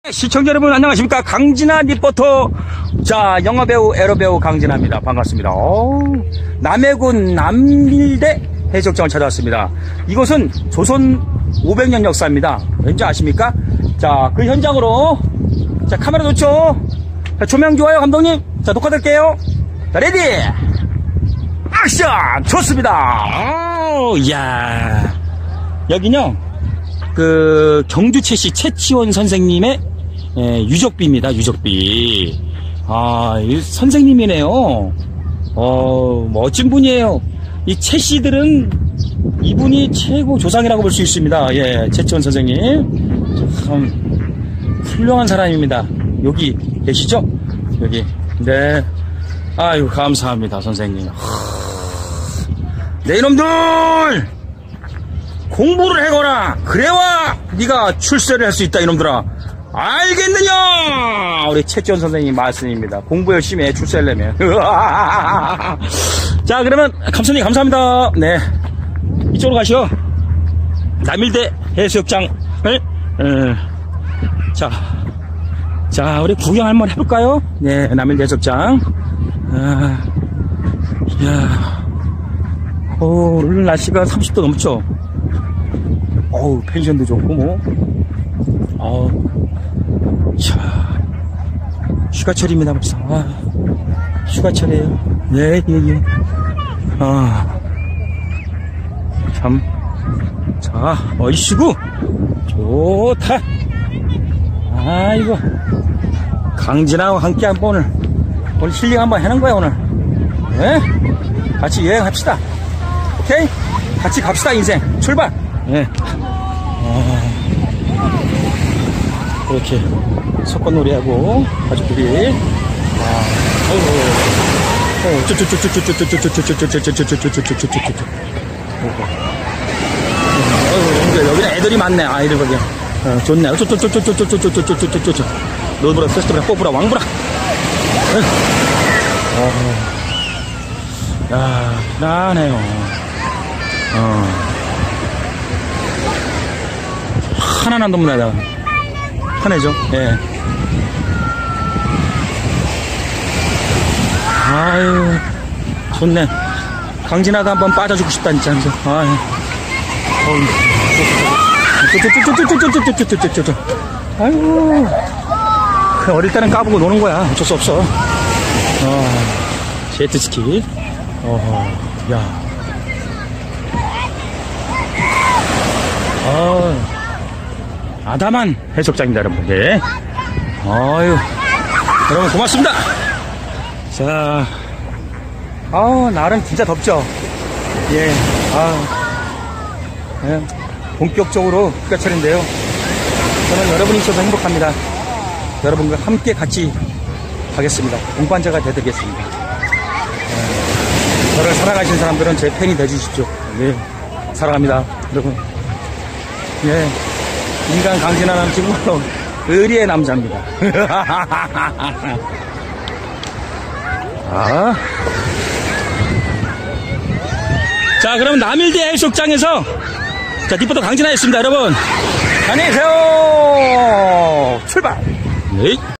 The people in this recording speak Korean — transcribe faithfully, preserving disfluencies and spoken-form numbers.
시청자 여러분 안녕하십니까. 강진아 리포터. 자, 영화배우 에러배우 강진아입니다. 반갑습니다. 오, 남해군 남일대 해수욕장을 찾아왔습니다. 이곳은 조선 오백 년 역사입니다. 왠지 아십니까? 자, 그 현장으로 자 카메라 놓죠. 자, 조명 좋아요 감독님. 자, 녹화될게요. 자, 레디 액션. 좋습니다. 오, 이야, 여기는요 그 경주채씨 최치원 선생님의 예, 유적비입니다. 유적비. 아, 이 선생님이네요. 어, 멋진 분이에요. 이 채씨들은 이분이 최고 조상이라고 볼 수 있습니다. 예, 최치원 선생님 참 훌륭한 사람입니다. 여기 계시죠? 여기. 네. 아유, 감사합니다, 선생님. 네, 이놈들 공부를 해거라. 그래야 네가 출세를 할 수 있다, 이놈들아. 알겠느냐? 우리 최지원 선생님 말씀입니다. 공부 열심히 해, 출세하려면. 자, 그러면 감독님 감사합니다. 네, 이쪽으로 가시오. 남일대 해수욕장을 음, 자, 자, 우리 구경 한번 해볼까요? 네, 남일대 해수욕장. 아, 이야, 오, 오늘 날씨가 삼십 도 넘죠? 어우, 펜션도 좋고, 뭐. 어우, 자, 휴가철입니다, 벌써. 아, 휴가철이에요. 예, 예, 예. 아, 참. 자, 어이씨구. 좋다. 아이고. 강진아와 함께 한번 오늘, 오늘 힐링 한번 하는 거야, 오늘. 예? 같이 여행합시다. 오케이? 같이 갑시다, 인생. 출발! 예. 아, 이렇게 석권놀이하고 가족들이 아, 아이고, 여기는 애들이 많네. 아이들 거기 좋네. 쪼쪼쪼쪼쪼쪼쪼쪼쪼쪼쪼쪼 노브라 페스티벌 뽀브라 왕브라. 야, 나네요. 어. 하나는 너무나다 편해져. 예. 아유, 좋네. 강진아도 한번 빠져주고 싶다, 진짜. 아유. 아유. 어릴 때는 까보고 노는 거야. 어쩔 수 없어. 어, 제트스키. 어허, 야. 아. 아담한 해수욕장입니다, 여러분. 예. 아유, 여러분 고맙습니다. 자, 아, 날은 진짜 덥죠. 예, 아, 예. 본격적으로 휴가철인데요. 저는 여러분이 있어서 행복합니다. 여러분과 함께 같이 가겠습니다. 동반자가 되드리겠습니다. 예. 저를 사랑하시는 사람들은 제 팬이 되주십시오. 예, 사랑합니다, 여러분. 예. 인간 강진아 남친구로 의리의 남자입니다. 아. 자, 그럼 남일대 해수욕장에서 자, 리포터 강진아였습니다, 여러분. 안녕히 계세요. 출발. 네.